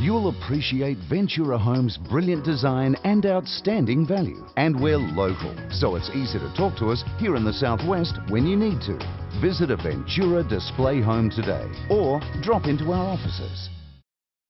you'll appreciate Ventura Homes' brilliant design and outstanding value. And we're local, so it's easy to talk to us here in the Southwest when you need to. Visit a Ventura display home today or drop into our offices.